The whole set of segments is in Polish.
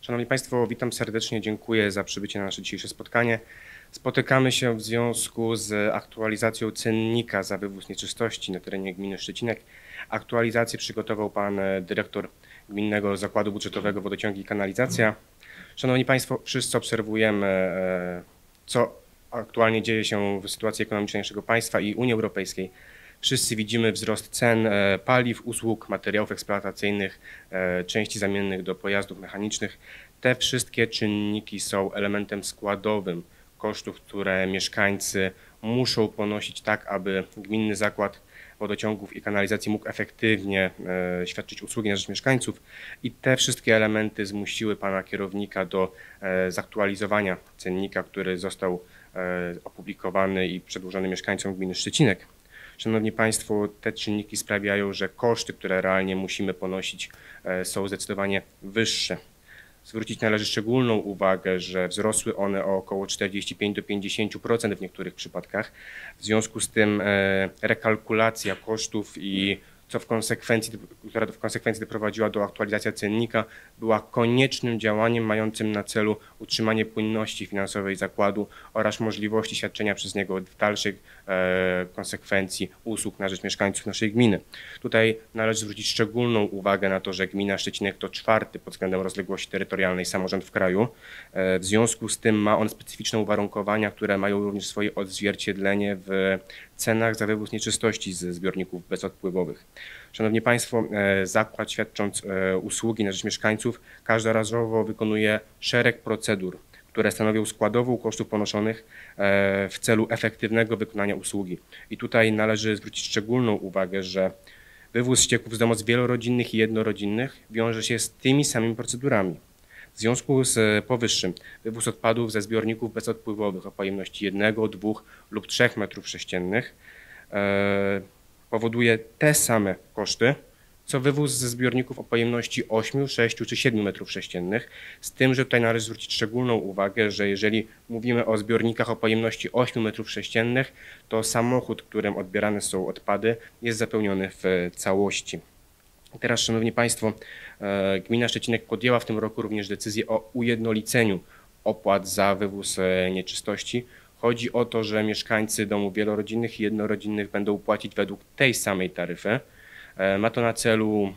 Szanowni Państwo, witam serdecznie, dziękuję za przybycie na nasze dzisiejsze spotkanie. Spotykamy się w związku z aktualizacją cennika za wywóz nieczystości na terenie gminy Szczecinek. Aktualizację przygotował pan dyrektor Gminnego Zakładu Budżetowego Wodociągi i Kanalizacja. Szanowni Państwo, wszyscy obserwujemy, co aktualnie dzieje się w sytuacji ekonomicznej naszego państwa i Unii Europejskiej. Wszyscy widzimy wzrost cen paliw, usług, materiałów eksploatacyjnych, części zamiennych do pojazdów mechanicznych. Te wszystkie czynniki są elementem składowym kosztów, które mieszkańcy muszą ponosić tak, aby Gminny Zakład Wodociągów i Kanalizacji mógł efektywnie świadczyć usługi na rzecz mieszkańców. I te wszystkie elementy zmusiły pana kierownika do zaktualizowania cennika, który został opublikowany i przedłożony mieszkańcom gminy Szczecinek. Szanowni Państwo, te czynniki sprawiają, że koszty, które realnie musimy ponosić, są zdecydowanie wyższe. Zwrócić należy szczególną uwagę, że wzrosły one o około 45 do 50% w niektórych przypadkach. W związku z tym rekalkulacja kosztów która w konsekwencji doprowadziła do aktualizacji cennika, była koniecznym działaniem mającym na celu utrzymanie płynności finansowej zakładu oraz możliwości świadczenia przez niego w dalszej konsekwencji usług na rzecz mieszkańców naszej gminy. Tutaj należy zwrócić szczególną uwagę na to, że gmina Szczecinek to czwarty pod względem rozległości terytorialnej samorząd w kraju. W związku z tym ma on specyficzne uwarunkowania, które mają również swoje odzwierciedlenie w cenach za wywóz nieczystości ze zbiorników bezodpływowych. Szanowni Państwo, zakład świadcząc usługi na rzecz mieszkańców każdorazowo wykonuje szereg procedur, które stanowią składową kosztów ponoszonych w celu efektywnego wykonania usługi. I tutaj należy zwrócić szczególną uwagę, że wywóz ścieków z domostw wielorodzinnych i jednorodzinnych wiąże się z tymi samymi procedurami. W związku z powyższym wywóz odpadów ze zbiorników bezodpływowych o pojemności 1, 2 lub 3 m3 powoduje te same koszty, co wywóz ze zbiorników o pojemności 8, 6 czy 7 m3, z tym, że tutaj należy zwrócić szczególną uwagę, że jeżeli mówimy o zbiornikach o pojemności 8 m3, to samochód, którym odbierane są odpady, jest zapełniony w całości. Teraz, Szanowni Państwo, gmina Szczecinek podjęła w tym roku również decyzję o ujednoliceniu opłat za wywóz nieczystości. Chodzi o to, że mieszkańcy domów wielorodzinnych i jednorodzinnych będą płacić według tej samej taryfy. Ma to na celu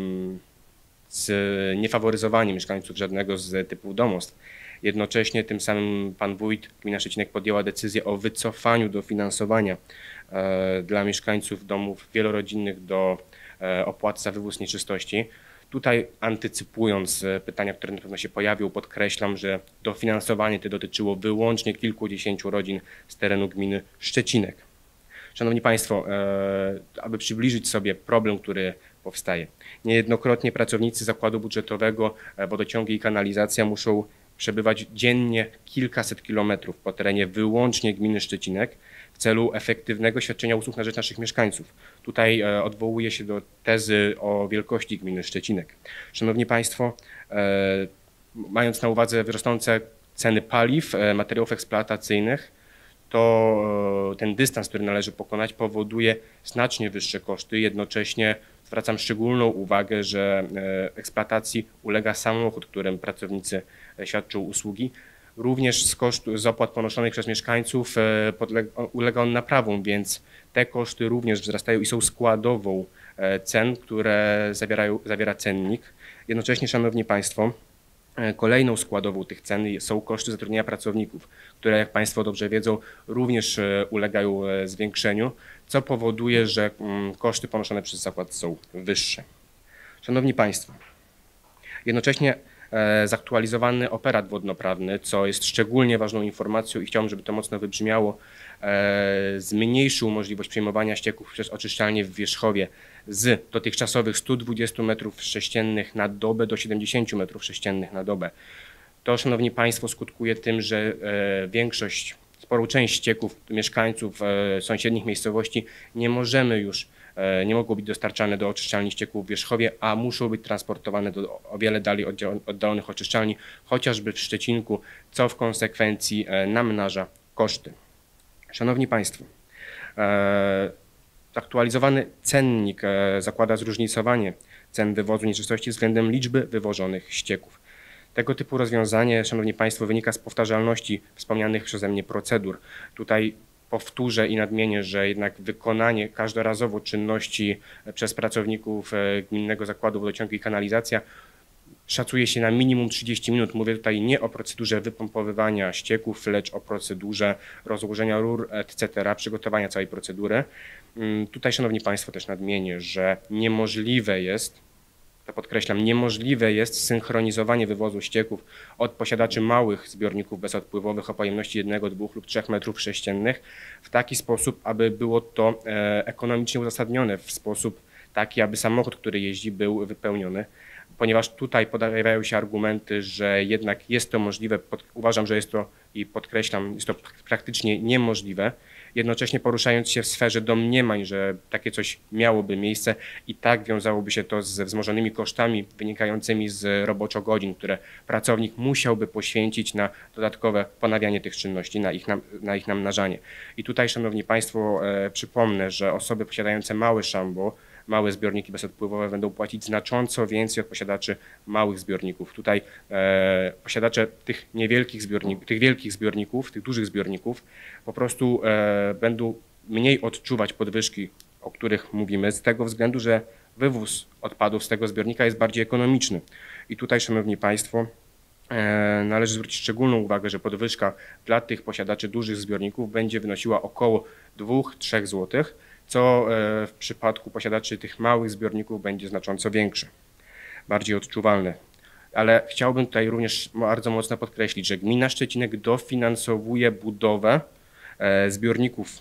niefaworyzowanie mieszkańców żadnego z typów domostw. Jednocześnie tym samym pan wójt gmina Szczecinek podjęła decyzję o wycofaniu dofinansowania dla mieszkańców domów wielorodzinnych do opłat za wywóz nieczystości. Tutaj antycypując pytania, które na pewno się pojawią, podkreślam, że dofinansowanie to dotyczyło wyłącznie kilkudziesięciu rodzin z terenu gminy Szczecinek. Szanowni Państwo, aby przybliżyć sobie problem, który powstaje. Niejednokrotnie pracownicy Zakładu Budżetowego Wodociągi i Kanalizacja muszą przebywać dziennie kilkaset kilometrów po terenie wyłącznie gminy Szczecinek w celu efektywnego świadczenia usług na rzecz naszych mieszkańców. Tutaj odwołuję się do tezy o wielkości gminy Szczecinek. Szanowni Państwo, mając na uwadze wzrosnące ceny paliw, materiałów eksploatacyjnych, to ten dystans, który należy pokonać, powoduje znacznie wyższe koszty. Jednocześnie zwracam szczególną uwagę, że eksploatacji ulega samochód, którym pracownicy świadczą usługi. Również z opłat ponoszonych przez mieszkańców ulega on naprawom, więc te koszty również wzrastają i są składową cen, które zawiera cennik. Jednocześnie, Szanowni Państwo, kolejną składową tych cen są koszty zatrudnienia pracowników, które, jak Państwo dobrze wiedzą, również ulegają zwiększeniu, co powoduje, że koszty ponoszone przez zakład są wyższe. Szanowni Państwo, jednocześnie zaktualizowany operat wodnoprawny, co jest szczególnie ważną informacją i chciałbym, żeby to mocno wybrzmiało, zmniejszył możliwość przejmowania ścieków przez oczyszczalnię w Wierzchowie z dotychczasowych 120 m3 na dobę do 70 m3 na dobę. To, Szanowni Państwo, skutkuje tym, że sporą część ścieków mieszkańców sąsiednich miejscowości nie mogą być dostarczane do oczyszczalni ścieków w Wierzchowie, a muszą być transportowane do o wiele dalej oddalonych oczyszczalni, chociażby w Szczecinku, co w konsekwencji namnaża koszty. Szanowni Państwo, aktualizowany cennik zakłada zróżnicowanie cen wywozu nieczystości względem liczby wywożonych ścieków. Tego typu rozwiązanie, Szanowni Państwo, wynika z powtarzalności wspomnianych przeze mnie procedur. Tutaj powtórzę i nadmienię, że jednak wykonanie każdorazowo czynności przez pracowników Gminnego Zakładu Wodociągu i Kanalizacja szacuje się na minimum 30 minut. Mówię tutaj nie o procedurze wypompowywania ścieków, lecz o procedurze rozłożenia rur, etc., przygotowania całej procedury. Tutaj, Szanowni Państwo, też nadmienię, że niemożliwe jest, to podkreślam, niemożliwe jest synchronizowanie wywozu ścieków od posiadaczy małych zbiorników bezodpływowych o pojemności 1, 2 lub 3 m3 w taki sposób, aby było to ekonomicznie uzasadnione, w sposób taki, aby samochód, który jeździ, był wypełniony. Ponieważ tutaj pojawiają się argumenty, że jednak jest to możliwe, uważam, że jest to i podkreślam, jest to praktycznie niemożliwe, jednocześnie poruszając się w sferze domniemań, że takie coś miałoby miejsce i tak wiązałoby się to ze wzmożonymi kosztami wynikającymi z roboczo-godzin, które pracownik musiałby poświęcić na dodatkowe ponawianie tych czynności, na ich namnażanie. I tutaj, Szanowni Państwo, przypomnę, że osoby posiadające małe szambo, małe zbiorniki bezodpływowe będą płacić znacząco więcej od posiadaczy małych zbiorników. Tutaj posiadacze tych niewielkich zbiorników, tych wielkich zbiorników, tych dużych zbiorników po prostu będą mniej odczuwać podwyżki, o których mówimy, z tego względu, że wywóz odpadów z tego zbiornika jest bardziej ekonomiczny. I tutaj, Szanowni Państwo, należy zwrócić szczególną uwagę, że podwyżka dla tych posiadaczy dużych zbiorników będzie wynosiła około 2-3 zł, co w przypadku posiadaczy tych małych zbiorników będzie znacząco większe, bardziej odczuwalne. Ale chciałbym tutaj również bardzo mocno podkreślić, że gmina Szczecinek dofinansowuje budowę zbiorników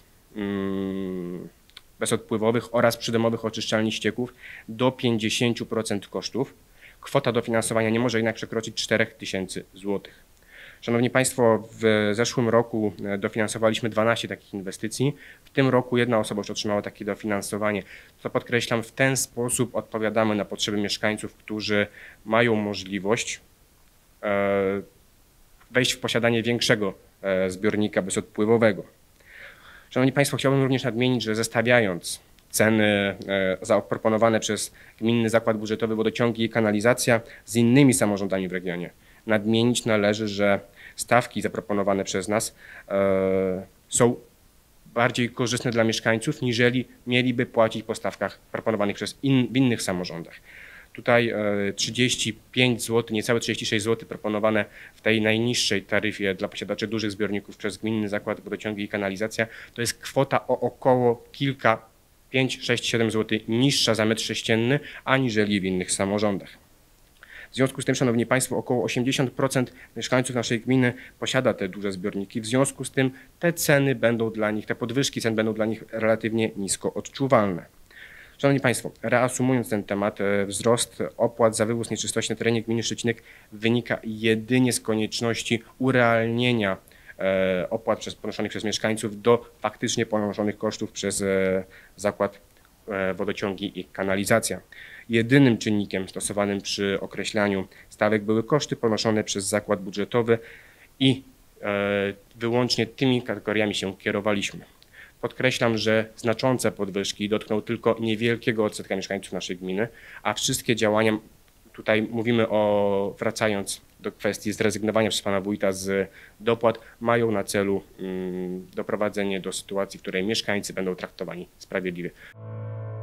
bezodpływowych oraz przydomowych oczyszczalni ścieków do 50% kosztów. Kwota dofinansowania nie może jednak przekroczyć 4000 zł. Szanowni Państwo, w zeszłym roku dofinansowaliśmy 12 takich inwestycji. W tym roku jedna osoba już otrzymała takie dofinansowanie. To podkreślam, w ten sposób odpowiadamy na potrzeby mieszkańców, którzy mają możliwość wejść w posiadanie większego zbiornika bezodpływowego. Szanowni Państwo, chciałbym również nadmienić, że zestawiając ceny zaproponowane przez Gminny Zakład Budżetowy Wodociągi i Kanalizacja z innymi samorządami w regionie, nadmienić należy, że stawki zaproponowane przez nas są bardziej korzystne dla mieszkańców, niżeli mieliby płacić po stawkach proponowanych w innych samorządach. Tutaj 35 zł, niecałe 36 zł proponowane w tej najniższej taryfie dla posiadaczy dużych zbiorników przez Gminny Zakład Wodociągi i Kanalizacja to jest kwota o około 5, 6, 7 zł niższa za metr sześcienny aniżeli w innych samorządach. W związku z tym, Szanowni Państwo, około 80% mieszkańców naszej gminy posiada te duże zbiorniki. W związku z tym te ceny będą dla nich, te podwyżki cen będą dla nich relatywnie nisko odczuwalne. Szanowni Państwo, reasumując ten temat, wzrost opłat za wywóz nieczystości na terenie gminy Szczecinek wynika jedynie z konieczności urealnienia opłat ponoszonych przez mieszkańców do faktycznie ponoszonych kosztów przez Zakład Wodociągi i Kanalizacja. Jedynym czynnikiem stosowanym przy określaniu stawek były koszty ponoszone przez zakład budżetowy i wyłącznie tymi kategoriami się kierowaliśmy. Podkreślam, że znaczące podwyżki dotkną tylko niewielkiego odsetka mieszkańców naszej gminy, a wszystkie działania, tutaj mówimy o, wracając do kwestii zrezygnowania przez pana wójta z dopłat, mają na celu doprowadzenie do sytuacji, w której mieszkańcy będą traktowani sprawiedliwie.